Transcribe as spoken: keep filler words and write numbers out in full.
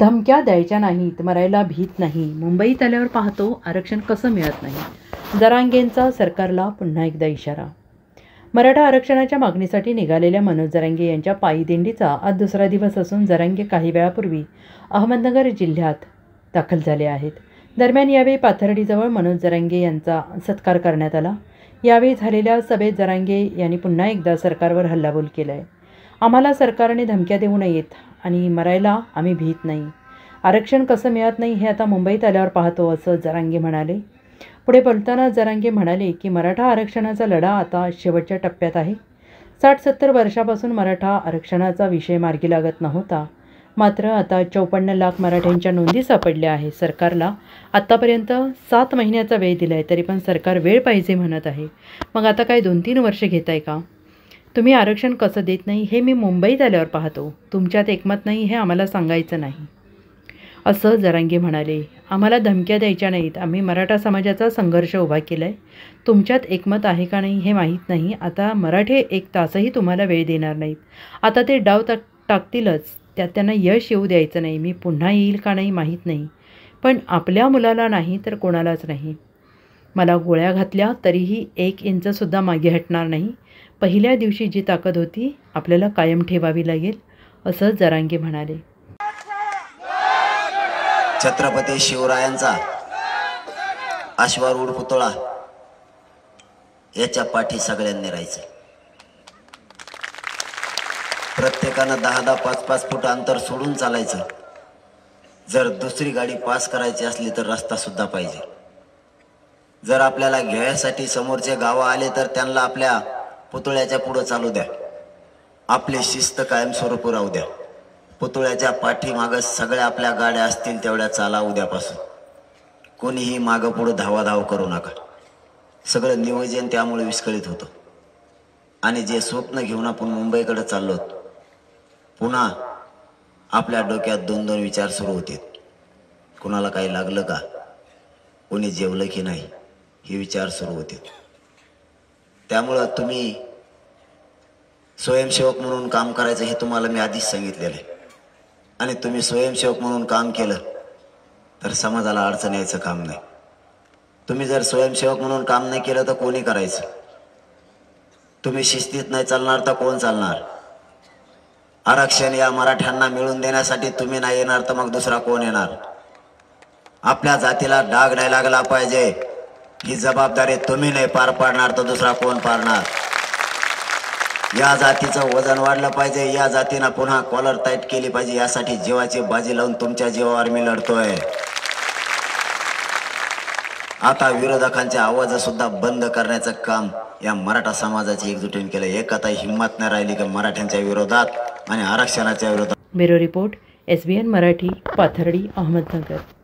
धमक्या द्यायच्या नाहीत, मरायला भीत नाही. मुंबईत आल्यावर पाहतो आरक्षण कसं मिळत नाही. जरांगेंचा सरकारला पुन्हा एकदा इशारा. मराठा आरक्षणाच्या मागणीसाठी निघालेल्या मनोज जरांगे यांच्या पायी दिंडीचा आज दुसरा दिवस असून जरांगे काही वेळापूर्वी अहमदनगर जिल्ह्यात दाखल झाले आहेत. दरम्यान यावेळी पाथर्डीजवळ मनोज जरांगे यांचा सत्कार करण्यात आला. यावेळी झालेल्या सभेत जरांगे यांनी पुन्हा एकदा सरकारवर हल्लाबोल केला आहे. आम्हाला सरकारने धमक्या देऊ नयेत आणि मरायला आम्ही भीत नाही. आरक्षण कसं मिळत नाही हे आता मुंबईत आल्यावर पाहतो, असं जरांगे म्हणाले. पुढे बोलताना जरांगे म्हणाले की मराठा आरक्षणाचा लढा आता शेवटच्या टप्प्यात आहे. साठ सत्तर वर्षापासून मराठा आरक्षणाचा विषय मार्गी लागत नव्हता. मात्र आता चौपन्न लाख मराठ्यांच्या नोंदी सापडल्या आहे. सरकारला आत्तापर्यंत सात महिन्याचा वेळ दिला आहे, तरी पण सरकार वेळ पाहिजे म्हणत आहे. मग आता काय दोन तीन वर्ष घेत आहे का? तुम्ही आरक्षण कसं देत नाही हे मी मुंबईत आल्यावर पाहतो. तुमच्यात एकमत नाही हे आम्हाला सांगायचं नाही, असं जरांगे म्हणाले. आम्हाला धमक्या द्यायच्या नाहीत. आम्ही मराठा समाजाचा संघर्ष उभा केला आहे. तुमच्यात एकमत आहे का नाही हे माहीत नाही. आता मराठे एक तासही तुम्हाला वेळ देणार नाहीत. आता ते डाव टाक टाकतीलच त्यात त्यांना यश येऊ द्यायचं नाही. मी पुन्हा येईल का नाही माहीत नाही, पण आपल्या मुलाला नाही तर कोणालाच नाही. मला गोळ्या घातल्या तरीही एक इंचसुद्धा मागे हटणार नाही. पहिल्या दिवशी जी ताकद होती आपल्याला कायम ठेवावी लागेल, असं जरांगे म्हणाले. छत्रपती शिवरायांचा अश्वारूढ पुतळा याच्या पाठी सगळ्यांनी राहायचं. प्रत्येकानं दहा दहा पाच पाच फूट अंतर सोडून चालायचं. जर दुसरी गाडी पास करायची असली तर रस्ता सुद्धा पाहिजे. जर आपल्याला घ्यायसाठी समोरचे गावं आले तर त्यांना आपल्या पुतळ्याच्या पुढं चालू द्या. आपली शिस्त कायमस्वरूपी राहू द्या. पुतळ्याच्या पाठीमागं सगळ्या आपल्या गाड्या असतील तेवढ्या चाला उद्यापासून. कोणीही मागं पुढं धावाधाव करू नका. सगळं नियोजन त्यामुळे विस्कळीत होतं. आणि जे स्वप्न घेऊन आपण मुंबईकडे चाललो, पुन्हा आपल्या डोक्यात दोन दोन विचार सुरू होते. कुणाला काही लागलं का, कोणी जेवलं की नाही, हे विचार सुरू होते. त्यामुळं तुम्ही स्वयंसेवक म्हणून काम करायचं हे तुम्हाला मी आधीच सांगितलेलं आहे. आणि तुम्ही स्वयंसेवक म्हणून काम केलं तर समाजाला अडचण यायचं काम नाही. तुम्ही जर स्वयंसेवक म्हणून काम नाही केलं तर कोणी करायचं? तुम्ही शिस्तीत नाही चालणार तर कोण चालणार? आरक्षण या मराठ्यांना मिळवून देण्यासाठी तुम्ही नाही येणार तर मग दुसरा कोण येणार? आपल्या जातीला डाग नाही लागला पाहिजे ही जबाबदारी तुम्ही नाही पार पाडणार तर दुसरा कोण पाडणार? या जातीचं वजन वाढलं पाहिजे. या जातीनं पुन्हा कॉलर टाईट केली पाहिजे. यासाठी जीवाची बाजी लावून तुमच्या जीवावर मी लढतोय. आता विरोधकांचे आवाज सुद्धा बंद करण्याचं काम या मराठा समाजाची एकजुटीने केलं. एक आता हिंमत नाही राहिली की मराठ्यांच्या विरोधात आणि आरक्षणाच्या विरोधात. Bureau report, S B N Marathi, Pathardi, Ahmednagar.